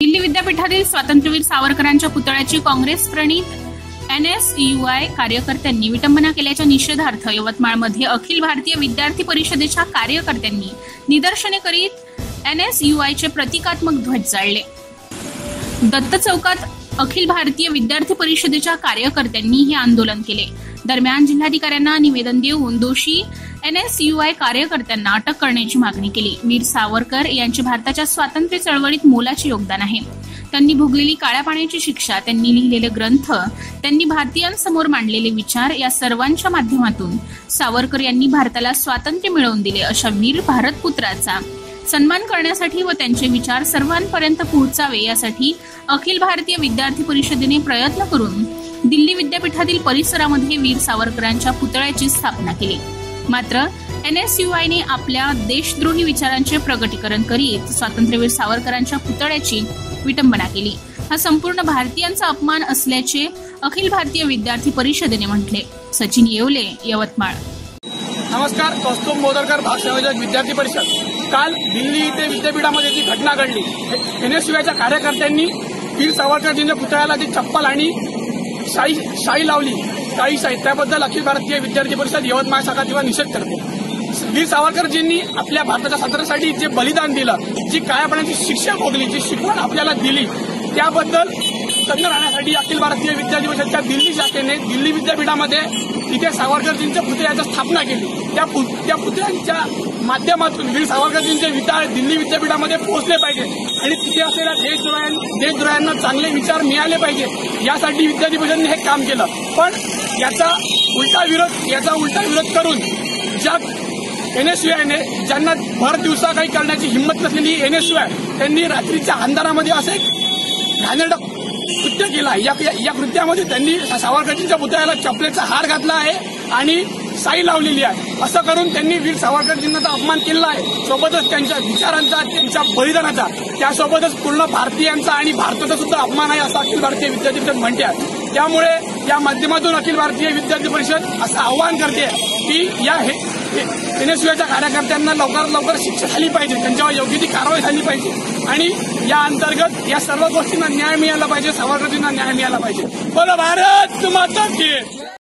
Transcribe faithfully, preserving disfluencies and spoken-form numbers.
दिल्ली विद्यापीठातील स्वातंत्र्यवीर सावरकरांच्या पुतळ्याची काँग्रेस प्रणित एन एस यू आय कार्यकर्त्यांनी विटंबना केल्याच्या निषेधार्थ यवतमाळमध्ये अखिल भारतीय विद्यार्थी परिषदेच्या कार्यकर्त्यांनी निदर्शने करीत एन एस यू आयचे प्रतिकात्मक ध्वज जाळले। दत्त चौकात अखिल भारतीय विद्यार्थी परिषदेच्या कार्यकर्त्यांनी हे आंदोलन केले। दरम्यान जिल्हाधिकाऱ्यांना निवेदन देऊन दोषी एन एस यू आय कार्यकर्त्यांना अटक करण्याची मागणी केली। वीर सावरकर यांचे भारताच्या स्वातंत्र्य चळवळीत मोलाचे योगदान आहे। त्यांनी भोगलेली काळ्या पाण्याची शिक्षा, त्यांनी लिहिलेले ग्रंथ, त्यांनी भारतीयांसमोर मांडलेले विचार या सर्वांच्या माध्यमातून सावरकर यांनी भारताला स्वातंत्र्य मिळवून दिले। अशा वीर भारतपुत्राचा सन्मान करण्यासाठी व त्यांचे विचार सर्वांपर्यंत पोहोचावे यासाठी अखिल भारतीय विद्यार्थी परिषदेने प्रयत्न करून दिल्ली विद्यापीठातील परिसरामध्ये वीर सावरकरांच्या पुतळ्याची स्थापना केली। मात्र एन एस यू आयने आपल्या देशद्रोही विचारांचे प्रगटीकरण करीत स्वातंत्र्यवीर सावरकरांच्या पुतळ्याची विटंबना केली। हा संपूर्ण भारतीयांचा अपमान असल्याचे अखिल भारतीय विद्यार्थी परिषदेने म्हटले। सचिन येवले, यवतमाळ। नमस्कार, कौस्तुभ मोदरकर भाग संयोजक विद्यार्थी परिषद। काल दिल्ली इथे विद्यापीठामध्ये जी घटना घडली, एन एस यू आयच्या कार्यकर्त्यांनी वीर सावरकरजींच्या पुतळ्याला जी चप्पल आणि शाई शाई लावली, काही शाई, त्याबद्दल अखिल भारतीय विद्यार्थी परिषद यवतमाळ शाखा किंवा निषेध करते। वीर सावरकरजींनी आपल्या भारताच्या स्वातंत्र्यासाठी जे बलिदान दिलं, जी काळ्या पाण्याची शिक्षा भोगली, जी शिकवण आपल्याला दिली, त्याबद्दल तज्ञ राहण्यासाठी अखिल भारतीय विद्यार्थी परिषदच्या दिल्ली शाखेने दिल्ली विद्यापीठामध्ये तिथे सावरकरजींच्या पुतळ्याची स्थापना केली। त्या त्या पुतळ्यांच्या माध्यमातून वीर सावरकरजींचे विचार दिल्ली विद्यापीठामध्ये पोहोचले पाहिजे आणि तिथे असलेल्या देशद्रोह्यांना देशद्रोह्यांना चांगले विचार मिळाले पाहिजे, यासाठी विद्यार्थी परिषदेने हे काम केलं। पण याचा उलटा विरोध याचा उलटा विरोध करून ज्या एन एस यू आयने, ज्यांना भर दिवसा काही करण्याची हिंमत नसलेली एन एस यू आय, त्यांनी रात्रीच्या अंधारामध्ये असे घाणेरडं कृत्य केलं आहे। या, या कृत्यामध्ये त्यांनी सावरकरजींच्या पुतळ्याला चपलेचा हार घातला आहे आणि शाई लावलेली आहे। असं करून त्यांनी वीर सावरकरजींचा अपमान केला आहे, सोबतच त्यांच्या विचारांचा, त्यांच्या बलिदानाचा, त्यासोबतच पूर्ण भारतीयांचा आणि भारताचा सुद्धा अपमान आहे, असं अखिल भारतीय विद्यार्थी परिषद म्हणते आहे। त्यामुळे या माध्यमातून अखिल भारतीय विद्यार्थी परिषद असं आवाहन करते की या एन एस यू आयच्या कार्यकर्त्यांना लवकरात लवकर शिक्षा झाली पाहिजे, त्यांच्यावर योग्य ती कारवाई झाली पाहिजे आणि या अंतर्गत या सर्व गोष्टींना न्याय मिळाला पाहिजे, सावरकरजींना न्याय मिळाला पाहिजे। बोलो भारत माता की।